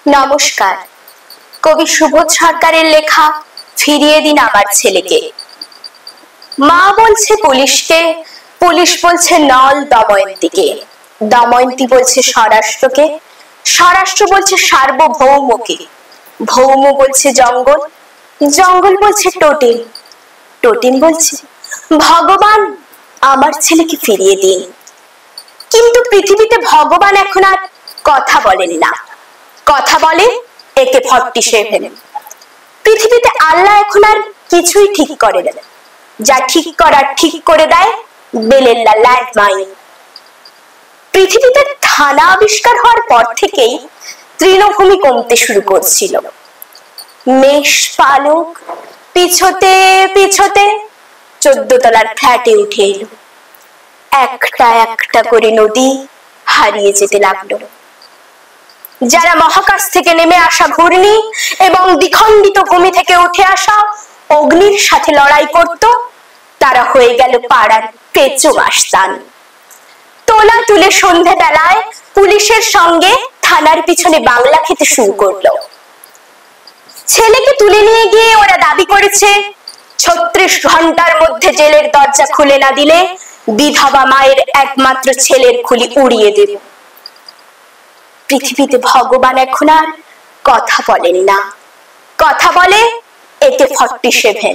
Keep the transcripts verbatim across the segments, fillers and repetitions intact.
নমস্কার। কবি সুবোধ সরকারের লেখা ফিরিয়ে দিন আমার ছেলেকে। মা বলছে পুলিশকে, পুলিশ বলছে নল দময়ন্তীকে, দময়ন্তী বলছে স্বরাষ্ট্রকে, স্বরাষ্ট্র বলছে সার্বভৌমকে, ভৌম বলছে জঙ্গল, জঙ্গল বলছে টোটেম, টোটেম বলছে ভগবান আমার ছেলেকে ফিরিয়ে দিন। কিন্তু পৃথিবীতে ভগবান এখন আর কথা বলেন না, কথা বলে একে ফর্টি সেভেন। পৃথিবীতে আল্লাহ এখন আর কিছুই ঠিক করে না, যা ঠিক করার ঠিক করে দেয় বেলেল্লা ল্যান্ডমাইন। পৃথিবীতে থানা আবিষ্কার হওয়ার পর থেকেই তৃণভূমি কমতে শুরু করছিল। মেষ পালক পিছতে পিছতে চোদ্দ তলার ফ্ল্যাটে উঠে এলো। একটা একটা করে নদী হারিয়ে যেতে লাগলো। যারা মহাকাশ থেকে নেমে আসা ঘূর্ণি এবং দ্বিখণ্ডিত ভূমি থেকে উঠে আসা অগ্নির সাথে লড়াই করত, তারা হয়ে গেল পাড়ার পেঁচো মাস্তান। তোলা তুলে সন্ধে বেলায় পুলিশের সঙ্গে থানার পিছনে বাংলা খেতে শুরু করলো। ছেলেকে তুলে নিয়ে গিয়ে ওরা দাবি করেছে ছত্রিশ ঘন্টার মধ্যে জেলের দরজা খুলে না দিলে বিধবা মায়ের একমাত্র ছেলের খুলি উড়িয়ে দেবে। পৃথিবীতে ভগবান এখন আর কথা বলেন না, কথা বলে একে ফর্টি সেভেন।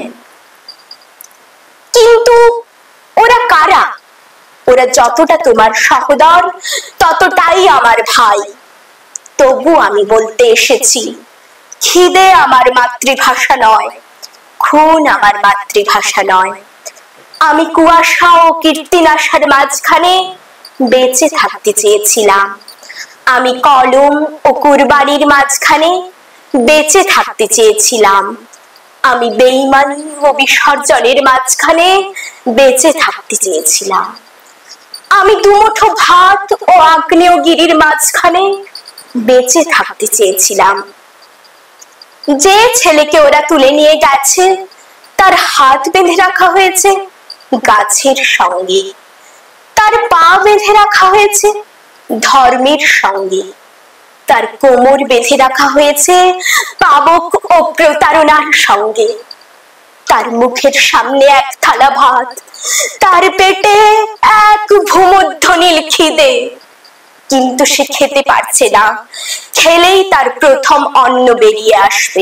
কিন্তু ওরা কারা? ওরা যতটা তোমার সহোদর ততটাই আমার ভাই। তবু আমি বলতে এসেছি, খিদে আমার মাতৃভাষা নয়, খুন আমার মাতৃভাষা নয়। আমি কুয়াশা ও কীর্তিনাশার মাঝখানে বেঁচে থাকতে চেয়েছিলাম। আমি কলম ও কুরবানির মাঝখানে বেঁচে থাকতে চেয়েছিলাম। আমি বেঈমানি ও বিসর্জনের মাঝখানে বেঁচে থাকতে চেয়েছিলাম। আমি দুমুঠো ভাত ও আগ্নেয়গিরির মাঝখানে বেঁচে থাকতে চেয়েছিলাম। যে ছেলেকে ওরা তুলে নিয়ে গেছে তার হাত বেঁধে রাখা হয়েছে গাছের সঙ্গে, তার পা বেঁধে রাখা হয়েছে ধর্মের সঙ্গে, তার কোমর বেঁধে রাখা হয়েছে পাবক ও প্রতারণার সঙ্গে। তার মুখের সামনে এক থালা ভাত, তার পেটে এক ভূমধ্যনীল খিদে, কিন্তু সে খেতে পারছে না। খেলেই তার প্রথম অন্ন বেরিয়ে আসবে।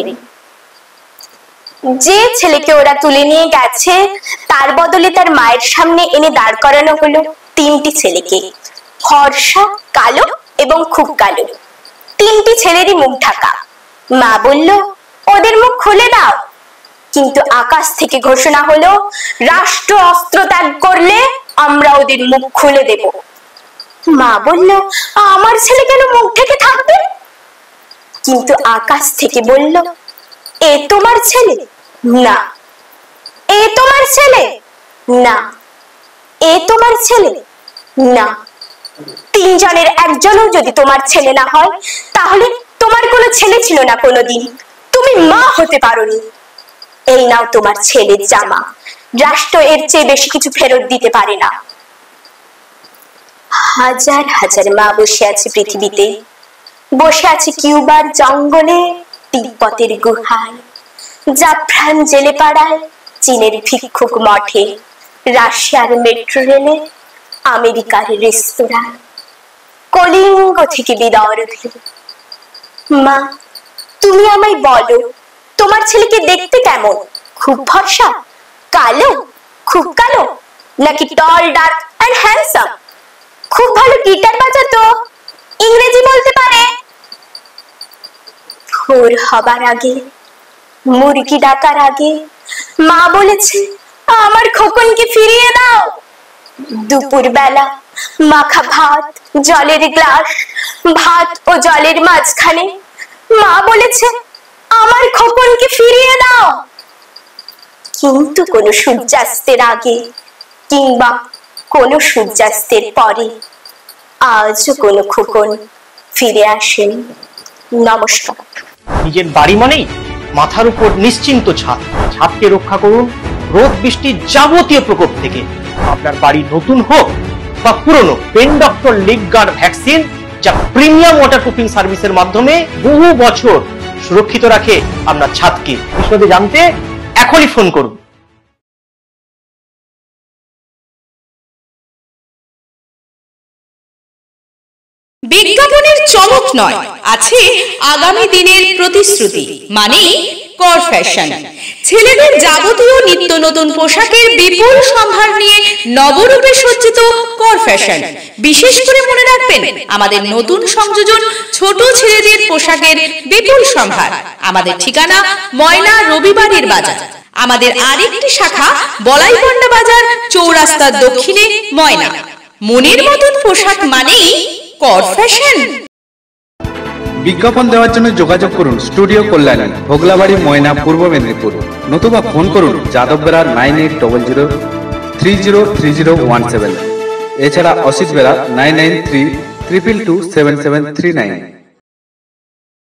যে ছেলেকে ওরা তুলে নিয়ে গেছে তার বদলে তার মায়ের সামনে এনে দাঁড় করানো হলো তিনটি ছেলেকে, ফর্সা, কালো এবং খুব কালো। তিনটি ছেলেরই মুখ ঢাকা। মা বলল ওদের মুখ খুলে দাও, কিন্তু আকাশ থেকে ঘোষণা হলো রাষ্ট্র অস্ত্র ত্যাগ করলে আমরা ওদের মুখ খুলে দেব। মা বলল আমার ছেলে কেন মুখ ঢেকে থাকবে? কিন্তু আকাশ থেকে বলল এ তোমার ছেলে না, এ তোমার ছেলে না, এ তোমার ছেলে না। তিনজনের একজনও যদি তোমার ছেলে না হয় তাহলে তোমার কোনো ছেলে ছিল না কোনোদিন, তুমি মা হতে পারোনি। এই নাও তোমার ছেলের জামা, রাষ্ট্র এর চেয়ে বেশি কিছু ফেরত দিতে পারে না। হাজার হাজার মা বসে আছে পৃথিবীতে, বসে আছে কিউবার জঙ্গলে, তিব্বতের গুহায়, জাফরান জেলে পাড়ায়, চীনের ভিক্ষুক মঠে, রাশিয়ার মেট্রো রেলে, আমেরিকার রেস্তোরাঁ, কলিঙ্গ থেকে বিদর্ভে। মা তুমি আমায় বলো তোমার ছেলেকে দেখতে কেমন? খুব ফর্সা, কালো, খুব কালো, নাকি টল, ডার্ক এন্ড হ্যান্ডসাম? খুব ভালো গিটার বাজাতো, ইংরেজি বলতে পারে? ভোর হবার আগে, মুরগি ডাকার আগে মা বলেছে আমার খোকনকে ফিরিয়ে দাও। দুপুর বেলা মাখা ভাত, জলের গ্লাস, ভাত ও জলের মাঝখানে মা বলেছে আমার খোকনকে ফিরিয়ে দাও। কিন্তু কোন সূর্যাস্তের আগে কিংবা কোন সূর্যাস্তের পরে আজও কোন খোকন ফিরে আসেন। নমস্কার। নিজের বাড়ি মানেই মাথার উপর নিশ্চিন্ত ছাদ, ছাদকে রক্ষা করুন রোদ বৃষ্টির যাবতীয় প্রকোপ থেকে। আপনার বাড়ি নতুন হোক বা পুরনো, pen doctor leak guard vaccine যা প্রিমিয়াম ওয়াটারপ্রুফিং সার্ভিসের মাধ্যমে বহু বছর সুরক্ষিত রাখে আপনার ছাদকে। বিশদে জানতে এখনই ফোন করুন। বিজ্ঞাপনের চমক নয়, আছে আগামী দিনের প্রতিশ্রুতি, মানে কর ফ্যাশন। ছেলেদের যাবতীয় নিত্য নতুন পোশাকের বিপুল সম্ভার নিয়ে নবরূপে সজ্জিত কর ফ্যাশন। বিশেষ করে মনে রাখবেন, আমাদের নতুন সংযোজন ছোট ছেলেদের পোশাকের বিপুল সম্ভার। আমাদের ঠিকানা ময়না রবিবারের বাজার। আমাদের আরেকটি শাখা বলাইপন্ডা বাজার চৌরাস্তার দক্ষিণে ময়না। মনের মতন পোশাক মানেই কর ফ্যাশন। বিজ্ঞাপন দেওয়ার জন্য যোগাযোগ করুন স্টুডিও কল্যাণী, ভোগলাবাড়ি, ময়না, পূর্ব মেদিনীপুর। নতুবা ফোন করুন Yadav Bera nine eight double zero three zero three zero one seven. এছাড়া Asit Bera nine nine three triple two seven seven three nine.